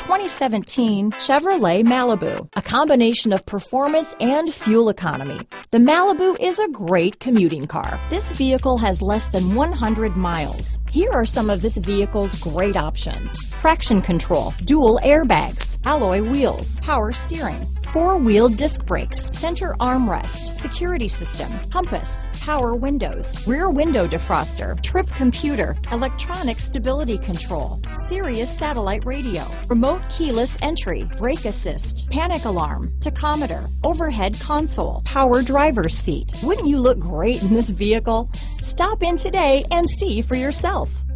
2017 Chevrolet Malibu, a combination of performance and fuel economy. The Malibu is a great commuting car. This vehicle has less than 100 miles. Here are some of this vehicle's great options: traction control, dual airbags, alloy wheels, power steering, four-wheel disc brakes, center armrest, security system, compass, power windows, rear window defroster, trip computer, electronic stability control, Sirius satellite radio, remote keyless entry, brake assist, panic alarm, tachometer, overhead console, power driver's seat. Wouldn't you look great in this vehicle? Stop in today and see for yourself.